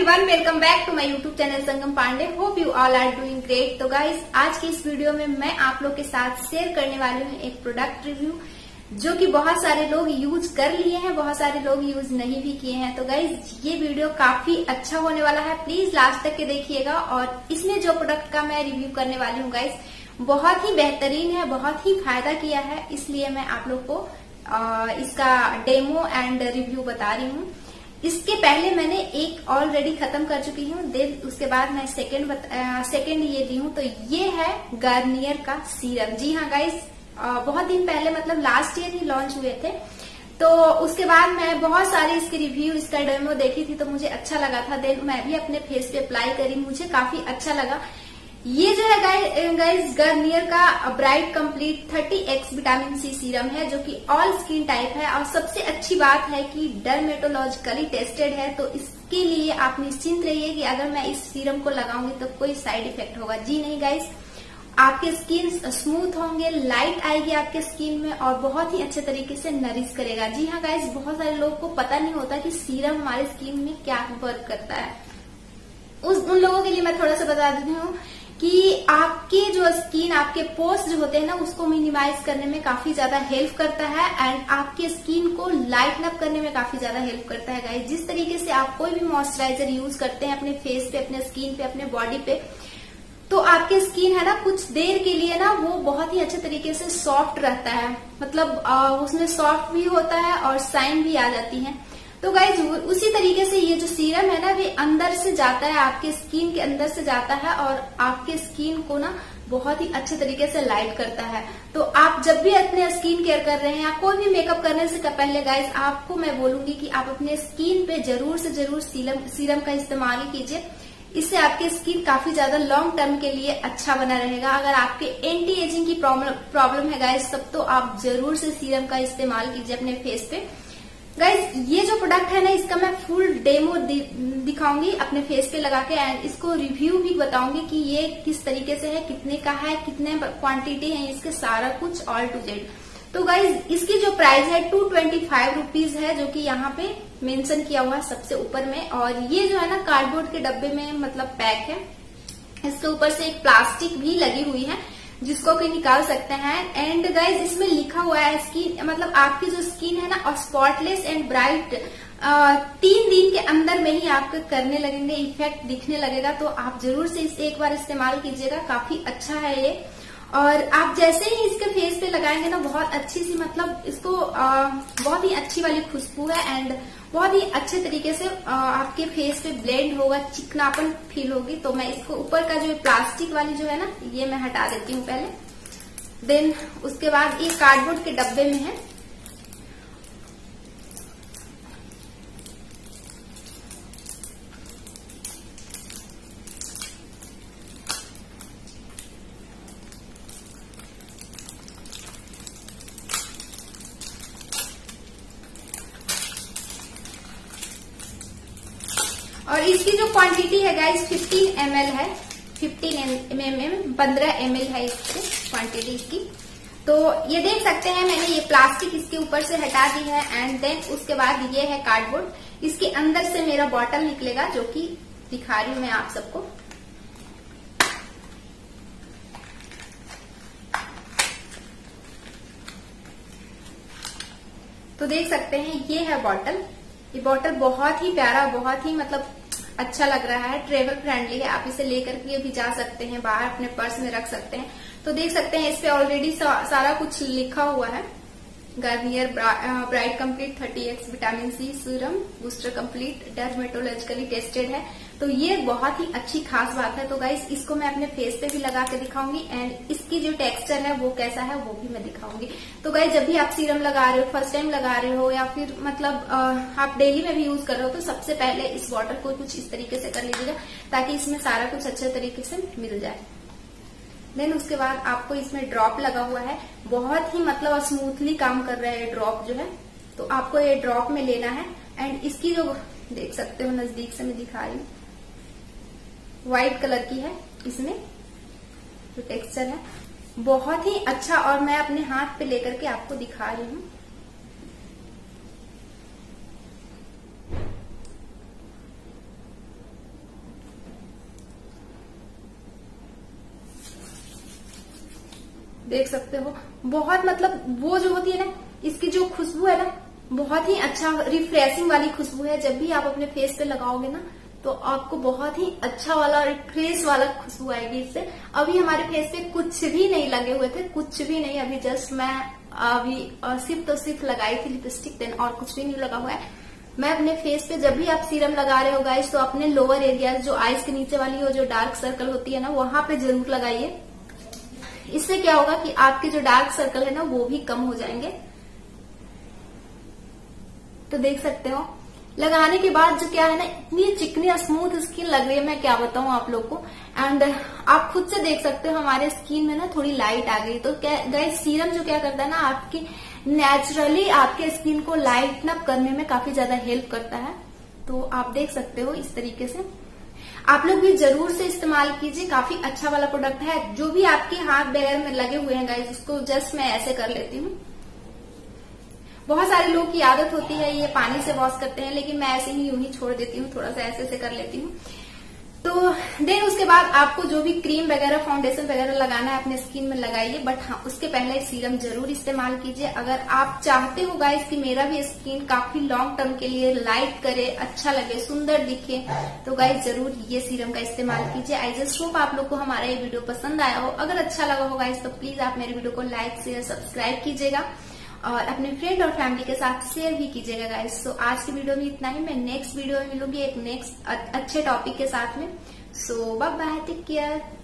Everyone, welcome back to my YouTube channel Sangam Pandey. Hope you all are doing great. तो guys, आज की इस video में मैं आप लोग के साथ शेयर करने वाली हूँ एक प्रोडक्ट रिव्यू जो कि बहुत सारे लोग यूज कर लिए हैं, बहुत सारे लोग यूज नहीं भी किए हैं। तो गाइज, ये वीडियो काफी अच्छा होने वाला है, प्लीज लास्ट तक के देखिएगा। और इसमें जो प्रोडक्ट का मैं रिव्यू करने वाली हूँ गाइज, बहुत ही बेहतरीन है, बहुत ही फायदा किया है, इसलिए मैं आप लोग को इसका डेमो एंड रिव्यू बता रही हूँ। इसके पहले मैंने एक ऑलरेडी खत्म कर चुकी हूँ, देन उसके बाद मैं सेकंड ये ली हूँ। तो ये है गार्नियर का सीरम। जी हाँ गाइस, बहुत दिन पहले मतलब लास्ट ईयर ही लॉन्च हुए थे। तो उसके बाद मैं बहुत सारे इसके रिव्यू, इसका डेमो देखी थी, तो मुझे अच्छा लगा था। देन मैं भी अपने फेस पे अप्लाई करी, मुझे काफी अच्छा लगा। ये जो है गाइस गार्नियर का bright complete 30x vitamin C serum है, जो कि ऑल स्किन टाइप है। और सबसे अच्छी बात है कि डर्मेटोलॉजिकली टेस्टेड है। तो इसके लिए आप निश्चिंत रहिए कि अगर मैं इस सीरम को लगाऊंगी तो कोई साइड इफेक्ट होगा। जी नहीं गाइस, आपके स्किन स्मूथ होंगे, लाइट आएगी आपके स्किन में और बहुत ही अच्छे तरीके से नरिश करेगा। जी हाँ गाइस, बहुत सारे लोगों को पता नहीं होता कि सीरम हमारे स्किन में क्या वर्क करता है। उन लोगों के लिए मैं थोड़ा सा बता देती हूँ कि आपके जो स्किन, आपके पोर्स जो होते हैं ना, उसको मिनिमाइज करने में काफी ज्यादा हेल्प करता है एंड आपके स्किन को लाइटन अप करने में काफी ज्यादा हेल्प करता है गाइस। जिस तरीके से आप कोई भी मॉइस्चराइजर यूज करते हैं अपने फेस पे, अपने स्किन पे, अपने बॉडी पे, तो आपके स्किन है ना, कुछ देर के लिए ना वो बहुत ही अच्छे तरीके से सॉफ्ट रहता है, मतलब उसमें सॉफ्ट भी होता है और शाइन भी आ जाती है। तो गाइज, उसी तरीके से ये जो सीरम है ना, वे अंदर से जाता है, आपके स्किन के अंदर से जाता है और आपके स्किन को ना बहुत ही अच्छे तरीके से लाइट करता है। तो आप जब भी अपने स्किन केयर कर रहे हैं या कोई भी मेकअप करने से पहले गाइज, आपको मैं बोलूंगी कि आप अपने स्किन पे जरूर से जरूर सीरम का इस्तेमाल कीजिए। इससे आपकी स्किन काफी ज्यादा लॉन्ग टर्म के लिए अच्छा बना रहेगा। अगर आपके एंटी एजिंग की प्रॉब्लम है गाइज, तब तो आप जरूर से सीरम का इस्तेमाल कीजिए अपने फेस पे। गाइज, ये जो प्रोडक्ट है ना, इसका मैं फुल डेमो दिखाऊंगी अपने फेस पे लगा के एंड इसको रिव्यू भी बताऊंगी कि ये किस तरीके से है, कितने का है, कितने क्वांटिटी है, इसके सारा कुछ ऑल टू जेड। तो गाइज, इसकी जो प्राइस है 225 रुपीज है, जो कि यहाँ पे मेंशन किया हुआ है सबसे ऊपर में। और ये जो है ना, कार्डबोर्ड के डब्बे में मतलब पैक है। इसके ऊपर से एक प्लास्टिक भी लगी हुई है जिसको कि निकाल सकते हैं। एंड गाइज, इसमें लिखा हुआ है स्किन, मतलब आपकी जो स्किन है ना, स्पॉटलेस एंड ब्राइट 3 दिन के अंदर में ही आपको करने लगेंगे, इफेक्ट दिखने लगेगा। तो आप जरूर से इसे एक बार इस्तेमाल कीजिएगा, काफी अच्छा है ये। और आप जैसे ही इसके फेस पे लगाएंगे ना, बहुत अच्छी सी, मतलब इसको बहुत ही अच्छी वाली खुशबू है एंड बहुत ही अच्छे तरीके से आपके फेस पे ब्लेंड होगा, चिकनापन फील होगी। तो मैं इसको ऊपर का जो प्लास्टिक वाली जो है ना, ये मैं हटा देती हूँ पहले। देन उसके बाद ये कार्डबोर्ड के डब्बे में है। और इसकी जो क्वांटिटी है गाइस 15 ml है, 15 ml है इसकी क्वांटिटी इसकी। तो ये देख सकते हैं, मैंने ये प्लास्टिक इसके ऊपर से हटा दी है एंड देन उसके बाद ये है कार्डबोर्ड। इसके अंदर से मेरा बॉटल निकलेगा, जो कि दिखा रही हूं मैं आप सबको। तो देख सकते हैं, ये है बॉटल। ये बॉटल बहुत ही प्यारा, बहुत ही मतलब अच्छा लग रहा है, ट्रेवल फ्रेंडली है। आप इसे लेकर के भी जा सकते हैं, बाहर अपने पर्स में रख सकते हैं। तो देख सकते हैं, इस पे ऑलरेडी सारा कुछ लिखा हुआ है। Garnier bright complete 30x vitamin C serum booster complete dermatologically tested है। तो ये बहुत ही अच्छी खास बात है। तो गाइस, इसको मैं अपने फेस पे भी लगा के दिखाऊंगी एंड इसकी जो टेक्सचर है वो कैसा है वो भी मैं दिखाऊंगी। तो गाइस, जब भी आप सीरम लगा रहे हो, फर्स्ट टाइम लगा रहे हो या फिर मतलब आप डेली में भी यूज कर रहे हो, तो सबसे पहले इस बॉटल को कुछ इस तरीके से कर लीजिएगा ताकि इसमें सारा कुछ अच्छे तरीके से मिल जाए। देन उसके बाद आपको इसमें ड्रॉप लगा हुआ है, बहुत ही मतलब स्मूथली काम कर रहा है ये ड्रॉप जो है। तो आपको ये ड्रॉप में लेना है एंड इसकी जो देख सकते हो, नजदीक से मैं दिखा रही हूँ, व्हाइट कलर की है। इसमें जो टेक्सचर है बहुत ही अच्छा, और मैं अपने हाथ पे लेकर के आपको दिखा रही हूँ। देख सकते हो बहुत मतलब वो जो होती है ना, इसकी जो खुशबू है ना बहुत ही अच्छा रिफ्रेशिंग वाली खुशबू है। जब भी आप अपने फेस पे लगाओगे ना तो आपको बहुत ही अच्छा वाला फ्रेश वाला खुशबू आएगी इससे। अभी हमारे फेस पे कुछ भी नहीं लगे हुए थे, कुछ भी नहीं। अभी जस्ट मैं अभी सिर्फ लगाई थी लिपस्टिक, देन और कुछ भी नहीं लगा हुआ है। मैं अपने फेस पे जब भी आप सीरम लगा रहे हो गाइस तो अपने लोअर एरिया जो आईज के नीचे वाली हो जो डार्क सर्कल होती है ना वहां पे जरूर लगाइए। इससे क्या होगा कि आपके जो डार्क सर्कल है ना वो भी कम हो जाएंगे। तो देख सकते हो लगाने के बाद जो क्या है ना इतनी चिकनी और स्मूथ स्किन लग रही है, मैं क्या बताऊं आप लोग को। एंड आप खुद से देख सकते हो हमारे स्किन में ना थोड़ी लाइट आ गई। तो क्या गाइस सीरम जो क्या करता है ना आपकी नेचुरली आपके स्किन को लाइटन अप करने में काफी ज्यादा हेल्प करता है। तो आप देख सकते हो इस तरीके से आप लोग भी जरूर से इस्तेमाल कीजिए, काफी अच्छा वाला प्रोडक्ट है। जो भी आपके हाथ वगैरह में लगे हुए हैं गाइस उसको जस्ट मैं ऐसे कर लेती हूँ। बहुत सारे लोग की आदत होती है ये पानी से वॉश करते हैं, लेकिन मैं ऐसे ही यूं ही छोड़ देती हूँ, थोड़ा सा ऐसे कर लेती हूँ। तो देन उसके बाद आपको जो भी क्रीम वगैरह फाउंडेशन वगैरह लगाना है अपने स्किन में लगाइए, बट हाँ उसके पहले सीरम जरूर इस्तेमाल कीजिए। अगर आप चाहते हो गाइस कि मेरा भी स्किन काफी लॉन्ग टर्म के लिए लाइट करे, अच्छा लगे, सुंदर दिखे, तो गाइस जरूर ये सीरम का इस्तेमाल कीजिए। आई जस्ट होप आप लोग को हमारा ये वीडियो पसंद आया हो। अगर अच्छा लगा हो गाइस तो प्लीज आप मेरे वीडियो को लाइक शेयर सब्सक्राइब कीजिएगा और अपने फ्रेंड और फैमिली के साथ शेयर भी कीजिएगा गाइस। सो आज की वीडियो में इतना ही। मैं नेक्स्ट वीडियो में मिलूंगी एक नेक्स्ट अच्छे टॉपिक के साथ में। So bye bye, take care.